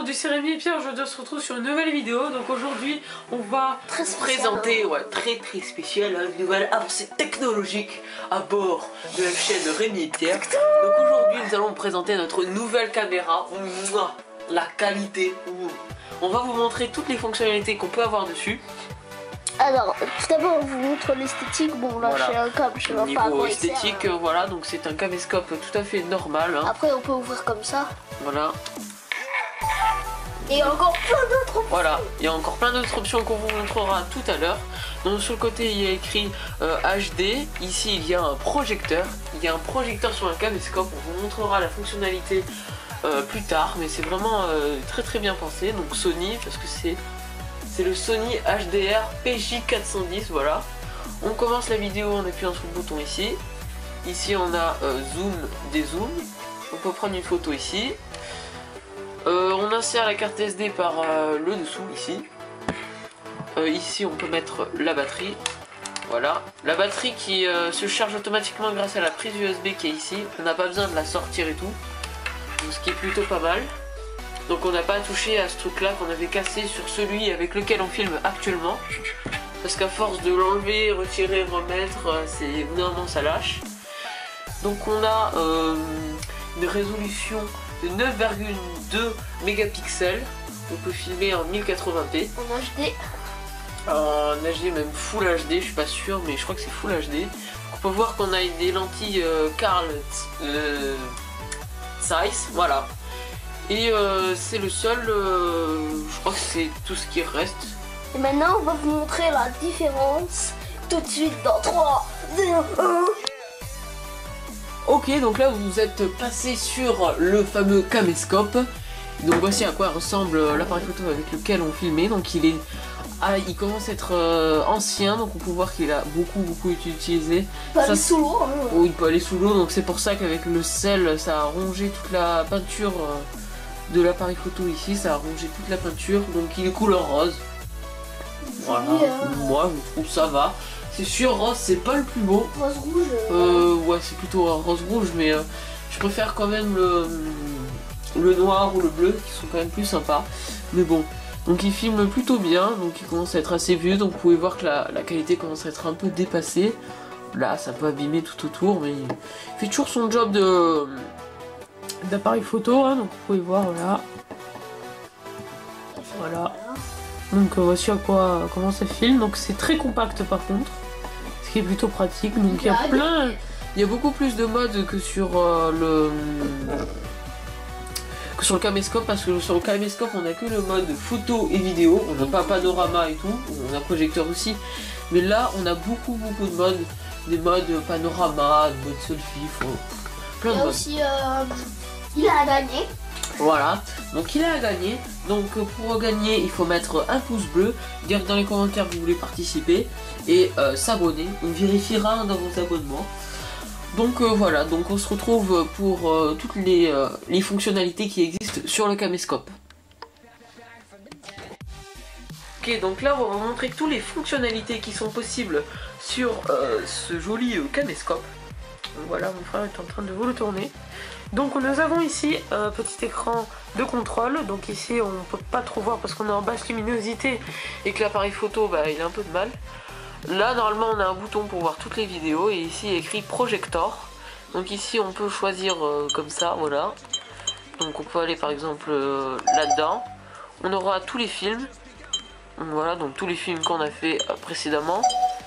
aujourd'hui c'est Rémi et Pierre, aujourd'hui on se retrouve sur une nouvelle vidéo. Donc aujourd'hui on va présenter, très spécial, une nouvelle avancée technologique à bord de la chaîne Rémi et Pierre. Donc aujourd'hui nous allons présenter notre nouvelle caméra, la qualité. On va vous montrer toutes les fonctionnalités qu'on peut avoir dessus. Alors, tout d'abord on vous montre l'esthétique. Bon là voilà. J'ai un câble, je sais pas à quoi esthétique, il sert, voilà, donc c'est un caméscope tout à fait normal. Hein. Après on peut ouvrir comme ça. Voilà. Et encore plein d'autres options. Voilà, il y a encore plein d'autres options qu'on vous montrera tout à l'heure. Donc sur le côté il y a écrit HD. Ici il y a un projecteur. Il y a un projecteur sur un caméscope. On vous montrera la fonctionnalité plus tard. Mais c'est vraiment très bien pensé. Donc Sony, parce que c'est le Sony HDR PJ410, voilà. On commence la vidéo en appuyant sur le bouton ici. Ici on a zoom, dézoom. On peut prendre une photo ici. On insère la carte SD par le dessous ici. Ici on peut mettre la batterie. Voilà. La batterie qui se charge automatiquement grâce à la prise USB qui est ici. On n'a pas besoin de la sortir et tout. Donc, ce qui est plutôt pas mal. Donc on n'a pas touché à ce truc là qu'on avait cassé sur celui avec lequel on filme actuellement. Parce qu'à force de l'enlever, retirer, remettre, c'est vraiment ça lâche. Donc on a une résolution de 9,2 mégapixels. On peut filmer en 1080p. En HD. En HD, même Full HD, je suis pas sûr, mais je crois que c'est Full HD. On peut voir qu'on a des lentilles Carl Zeiss, voilà. Et c'est le seul, je crois que c'est tout ce qui reste. Et maintenant on va vous montrer la différence tout de suite dans 3, 2, 1. Ok, donc là vous êtes passé sur le fameux caméscope. Donc voici à quoi ressemble l'appareil photo avec lequel on filmait. Donc il commence à être ancien, donc on peut voir qu'il a beaucoup été utilisé. Il peut aller sous l'eau. Oui, il peut aller sous l'eau, donc c'est pour ça qu'avec le sel, ça a rongé toute la peinture de l'appareil photo ici, ça a rongé toute la peinture, donc il est couleur rose. Voilà, moi je trouve ça va. C'est sûr, rose c'est pas le plus beau. Rose rouge. Ouais, c'est plutôt rose rouge, mais je préfère quand même le noir ou le bleu qui sont quand même plus sympas. Mais bon, donc il filme plutôt bien, donc il commence à être assez vieux, donc vous pouvez voir que la qualité commence à être un peu dépassée. Là, ça peut abîmer tout autour, mais il fait toujours son job d'appareil photo, hein, donc vous pouvez voir, voilà. Donc voici comment ça filme. Donc c'est très compact par contre, ce qui est plutôt pratique. Donc il y a beaucoup plus de modes que sur le caméscope, parce que sur le caméscope on a que le mode photo et vidéo. On n'a pas panorama et tout, on a projecteur aussi, mais là on a beaucoup de modes, des modes panorama, des modes selfie, plein de modes. Aussi, il a gagné. Voilà, donc il a gagné. Donc pour gagner il faut mettre un pouce bleu, dire dans les commentaires que vous voulez participer et s'abonner. On vérifiera dans vos abonnements. Donc voilà, donc on se retrouve pour toutes les fonctionnalités qui existent sur le caméscope. Ok, donc là on va vous montrer toutes les fonctionnalités qui sont possibles sur ce joli caméscope. Voilà, mon frère est en train de vous le tourner. Donc nous avons ici un petit écran de contrôle. Donc ici on peut pas trop voir parce qu'on est en basse luminosité et que l'appareil photo il a un peu de mal. Là normalement on a un bouton pour voir toutes les vidéos et ici il y a écrit projector. Donc ici on peut choisir comme ça, voilà. Donc on peut aller par exemple là-dedans. On aura tous les films. Voilà, donc tous les films qu'on a fait précédemment.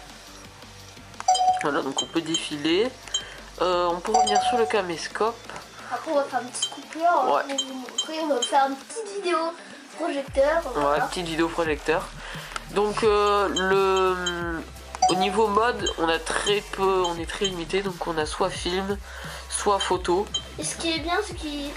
Voilà, donc on peut défiler. On peut revenir sur le caméscope. Après on va faire une petite coupure, on va vous montrer, on va faire une petite vidéo projecteur. Voilà, petite vidéo projecteur. Donc au niveau mode, on a très peu, on est très limité, donc on a soit film, soit photo. Et ce qui est bien, c'est qu'il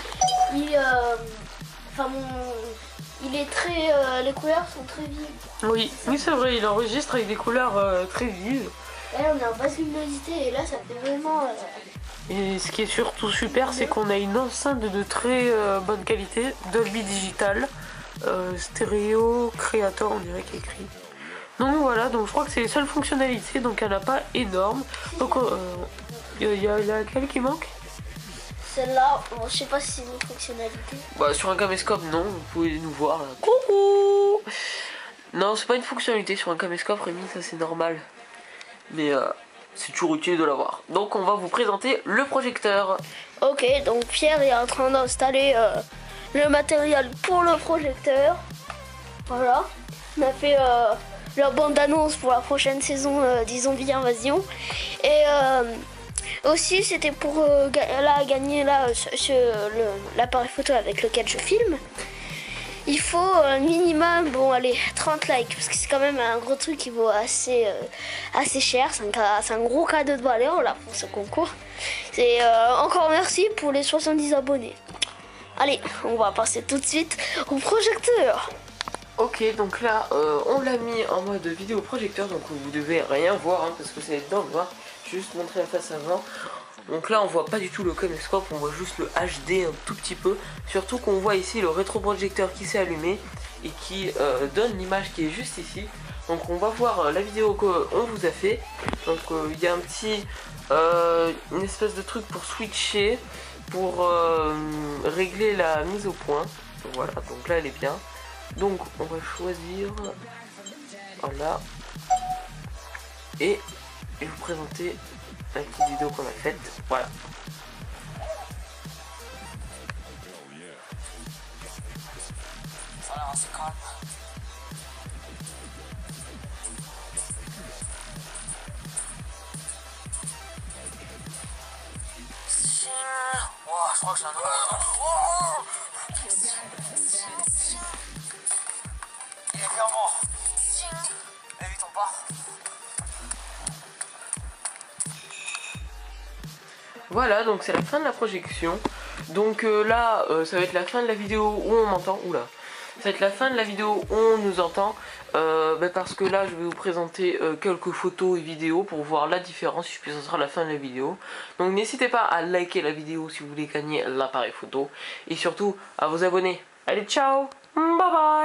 est très, les couleurs sont très vives. Oui, c'est vrai, il enregistre avec des couleurs très vives. Là on est en basse luminosité et là ça fait vraiment... Et ce qui est surtout super, c'est qu'on a une enceinte de très bonne qualité, Dolby Digital, stéréo, créateur, on dirait qu'il est écrit. Donc voilà, donc je crois que c'est les seules fonctionnalités, donc elle n'a pas énorme. Donc il y a laquelle qui manque? celle-là, bon, je sais pas si c'est une fonctionnalité. Bah sur un caméscope non, vous pouvez nous voir là. Coucou. Non, c'est pas une fonctionnalité sur un caméscope, Rémi, ça c'est normal. Mais c'est toujours utile de l'avoir. Donc on va vous présenter le projecteur. Ok, donc Pierre est en train d'installer le matériel pour le projecteur. Voilà. On a fait la bande-annonce pour la prochaine saison des Zombies Invasion. Et aussi c'était pour gagner l'appareil photo avec lequel je filme. Il faut un minimum, bon allez, 30 likes, parce que c'est quand même un gros truc qui vaut assez cher. C'est un gros cadeau de valeur là pour ce concours. Et encore merci pour les 70 abonnés. Allez, on va passer tout de suite au projecteur. Ok, donc là, on l'a mis en mode vidéo projecteur, donc vous devez rien voir, hein, parce que c'est dans le noir. Je vais juste montrer la face avant. Donc là, on voit pas du tout le caméscope, on voit juste le HD un tout petit peu. Surtout qu'on voit ici le rétroprojecteur qui s'est allumé et qui donne l'image qui est juste ici. Donc on va voir la vidéo qu'on vous a fait. Donc il y a un petit, une espèce de truc pour switcher, pour régler la mise au point. Donc, voilà, donc là elle est bien. Donc on va choisir, voilà, et je vais vous présenter la petite vidéo qu'on a faite, voilà. Voilà, c'est calme. Oh, je crois que j'ai un oh, il est bien bon. Et vite on part. Voilà, donc c'est la fin de la projection. Donc là, ça va être la fin de la vidéo où on m'entend. Oula. Ça va être la fin de la vidéo où on nous entend. Parce que là, je vais vous présenter quelques photos et vidéos pour voir la différence. Et puis ça sera la fin de la vidéo. Donc n'hésitez pas à liker la vidéo si vous voulez gagner l'appareil photo. Et surtout, à vous abonner. Allez, ciao. Bye bye.